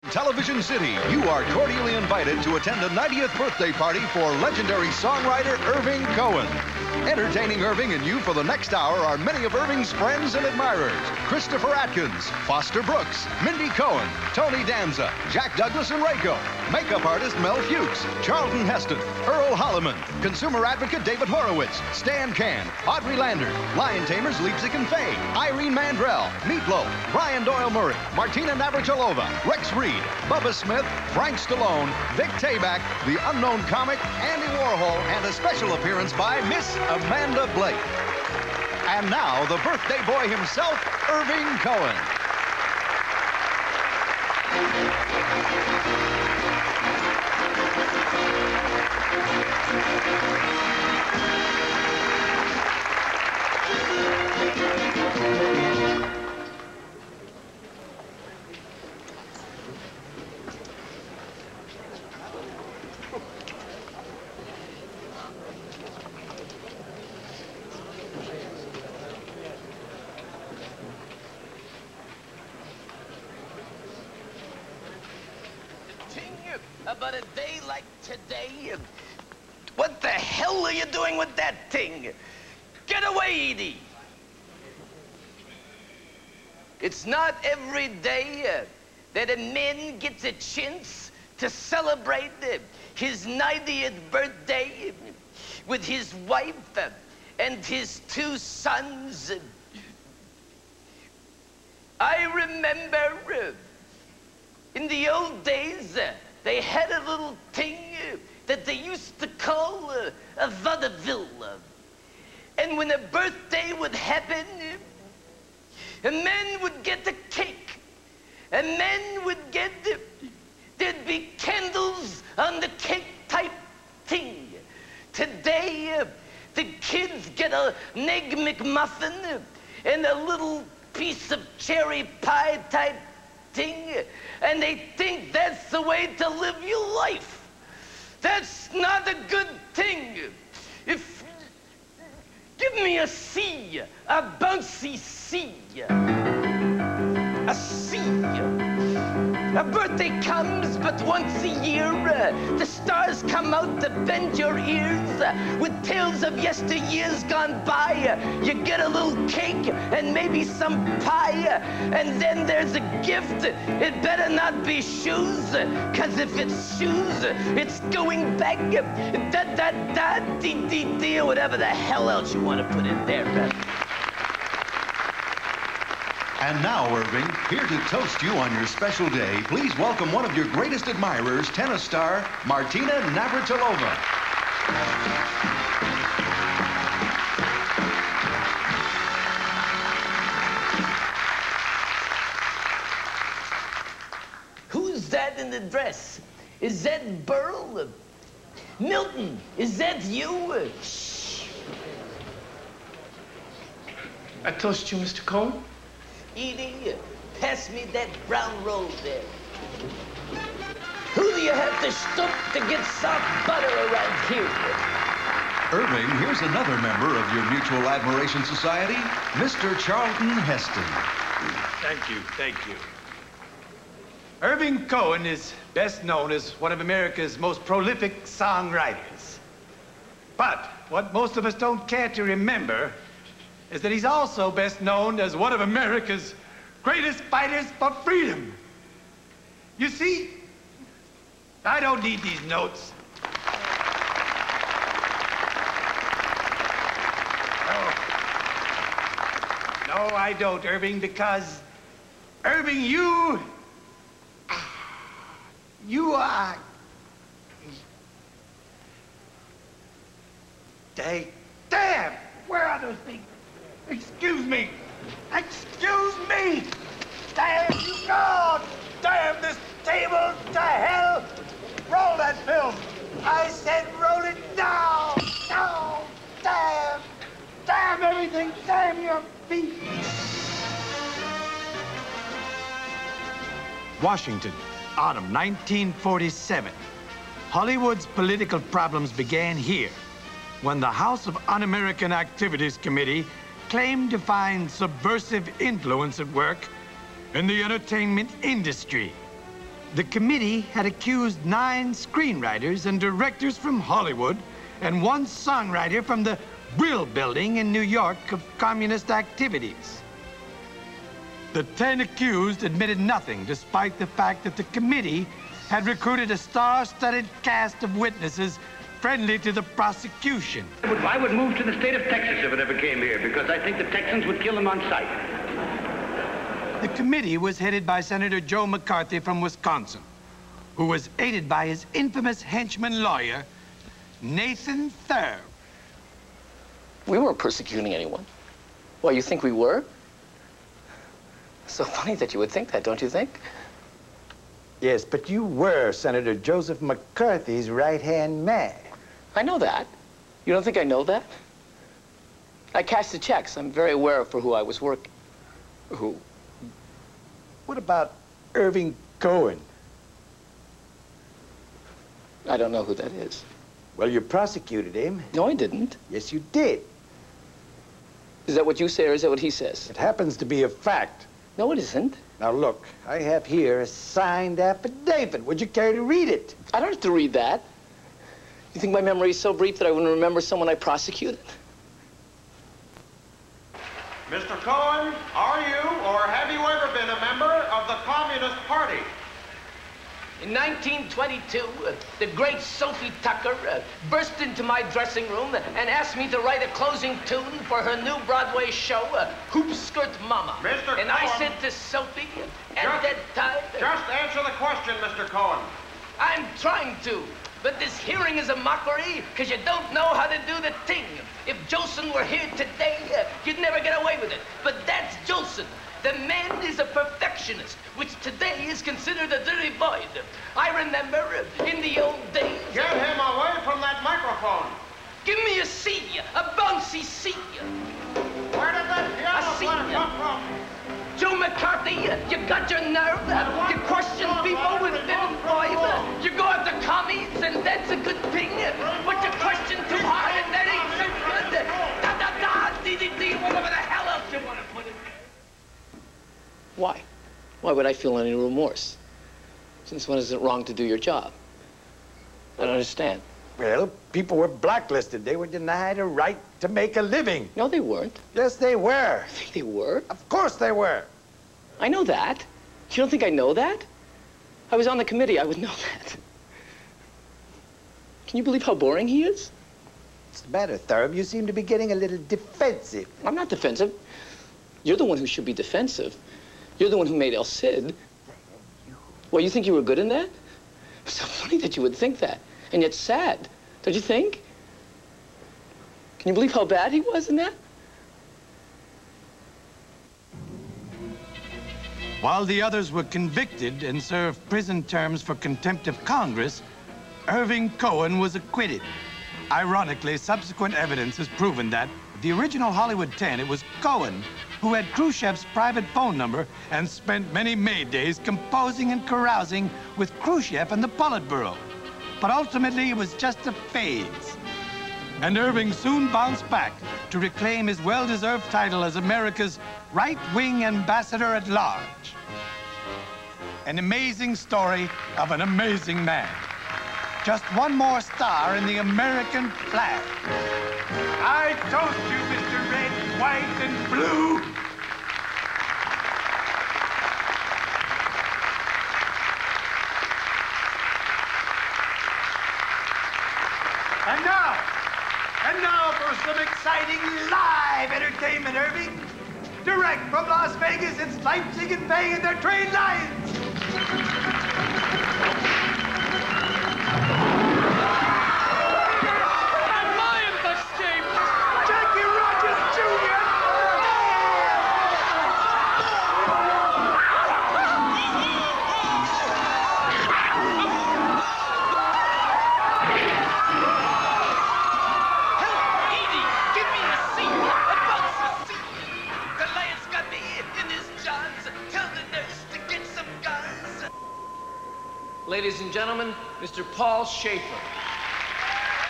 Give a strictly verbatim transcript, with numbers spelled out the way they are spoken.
Television City, you are cordially invited to attend a ninetieth birthday party for legendary songwriter Irving Cohen. Entertaining Irving and you for the next hour are many of Irving's friends and admirers. Christopher Atkins, Foster Brooks, Mindy Cohen, Tony Danza, Jack Douglas and Rayco, makeup artist Mel Fuchs, Charlton Heston, Earl Holliman, consumer advocate David Horowitz, Stan Can, Audrey Lander, Lion Tamers Leipzig and Faye, Irene Mandrell, Meatloaf, Brian Doyle Murray, Martina Navratilova, Rex Reed, Bubba Smith, Frank Stallone, Vic Tayback, the unknown comic, Andy Warhol, and a special appearance by Miss Amanda Blake. And now, the birthday boy himself, Irving Cohen. About a day like today, what the hell are you doing with that thing? Get away, Edie! It's not every day uh, that a man gets a chance to celebrate uh, his ninetieth birthday with his wife uh, and his two sons. I remember uh, in the old days, uh, they had a little thing uh, that they used to call uh, a vaudeville. And when a birthday would happen, uh, a man would get a cake. A man would get, uh, there'd be candles on the cake type thing. Today, uh, the kids get a, an Egg McMuffin uh, and a little piece of cherry pie type thing, and they think that's the way to live your life. That's not a good thing. If, give me a C, a bouncy C. A C. A birthday comes but once a year. Uh, the stars come out to bend your ears. Uh, with tales of yesteryears gone by. Uh, you get a little cake and maybe some pie. Uh, and then there's a gift. It better not be shoes. Uh, Cause if it's shoes, uh, it's going back. Uh, da da da dee dee dee, or whatever the hell else you want to put in there. Uh. And now, Irving, here to toast you on your special day, please welcome one of your greatest admirers, tennis star Martina Navratilova. Who's that in the dress? Is that Burl? Milton, is that you? Shh. I toast you, Mister Cohen. Edie, pass me that brown roll there. Who do you have to stoop to get soft butter around here? Irving, here's another member of your Mutual Admiration Society, Mister Charlton Heston. Thank you, thank you. Irving Cohen is best known as one of America's most prolific songwriters. But what most of us don't care to remember is that he's also best known as one of America's greatest fighters for freedom. You see, I don't need these notes. No. No, I don't, Irving, because, Irving, you... You are... Day, damn! Where are those things? Excuse me! Excuse me! Damn you, God! Damn this table to hell! Roll that film! I said roll it down! Down! Damn! Damn everything! Damn your feet! Washington, autumn nineteen forty-seven. Hollywood's political problems began here when the House of Un-American Activities Committee claimed to find subversive influence at work in the entertainment industry. The committee had accused nine screenwriters and directors from Hollywood and one songwriter from the Brill Building in New York of communist activities. The ten accused admitted nothing, despite the fact that the committee had recruited a star-studded cast of witnesses friendly to the prosecution. I would, I would move to the state of Texas if it ever came here, because I think the Texans would kill him on sight. The committee was headed by Senator Joe McCarthy from Wisconsin, who was aided by his infamous henchman lawyer, Nathan Thurb. We weren't persecuting anyone. Well, you think we were? So funny that you would think that, don't you think? Yes, but you were Senator Joseph McCarthy's right-hand man. I know that. You don't think I know that? I cashed the checks. I'm very aware of for who I was working. Who? What about Irving Cohen? I don't know who that is. Well, you prosecuted him. No, I didn't. Yes, you did. Is that what you say, or is that what he says? It happens to be a fact. No, it isn't. Now, look, I have here a signed affidavit. Would you care to read it? I don't have to read that. You think my memory is so brief that I wouldn't remember someone I prosecuted? Mister Cohen, are you or have you ever been a member of the Communist Party? In nineteen twenty-two, uh, the great Sophie Tucker uh, burst into my dressing room and asked me to write a closing tune for her new Broadway show, uh, Hoop Skirt Mama. Mister And Cohen, I said to Sophie, at just, that time... Uh, just answer the question, Mister Cohen. I'm trying to, but this hearing is a mockery because you don't know how to do the thing. If Jolson were here today, uh, you'd never get away with it. But that's Jolson. The man is a perfectionist, which today is considered a dirty void. I remember uh, in the old days... Get him away from that microphone. Give me a C, a bouncy C. Where did that piano A C. player come from? Joe McCarthy, you got your nerve. You question people with little vibe. You go after commies, and that's a good thing. But you question too hard, and that ain't so good. Da da da, dee dee dee, whatever the hell else you want to put in there. Why? Why would I feel any remorse? Since when is it wrong to do your job? I don't understand. Well, people were blacklisted. They were denied a right to make a living. No, they weren't. Yes, they were. I think they were. Of course they were. I know that. You don't think I know that? I was on the committee. I would know that. Can you believe how boring he is? What's the matter, Thurb? You seem to be getting a little defensive. I'm not defensive. You're the one who should be defensive. You're the one who made El Cid. Well, you think you were good in that? It's so funny that you would think that. And yet sad, don't you think? Can you believe how bad he was in that? While the others were convicted and served prison terms for contempt of Congress, Irving Cohen was acquitted. Ironically, subsequent evidence has proven that the original Hollywood ten, it was Cohen who had Khrushchev's private phone number and spent many May days composing and carousing with Khrushchev and the Politburo. But ultimately, it was just a phase. And Irving soon bounced back to reclaim his well-deserved title as America's right-wing ambassador at large. An amazing story of an amazing man. Just one more star in the American flag. I toast you, Mister Red, White, and Blue. And now, and now for some exciting live entertainment, Irving. Direct from Las Vegas, it's Leipzig and Bay and their trained lions. Ladies and gentlemen, Mister Paul Schaefer.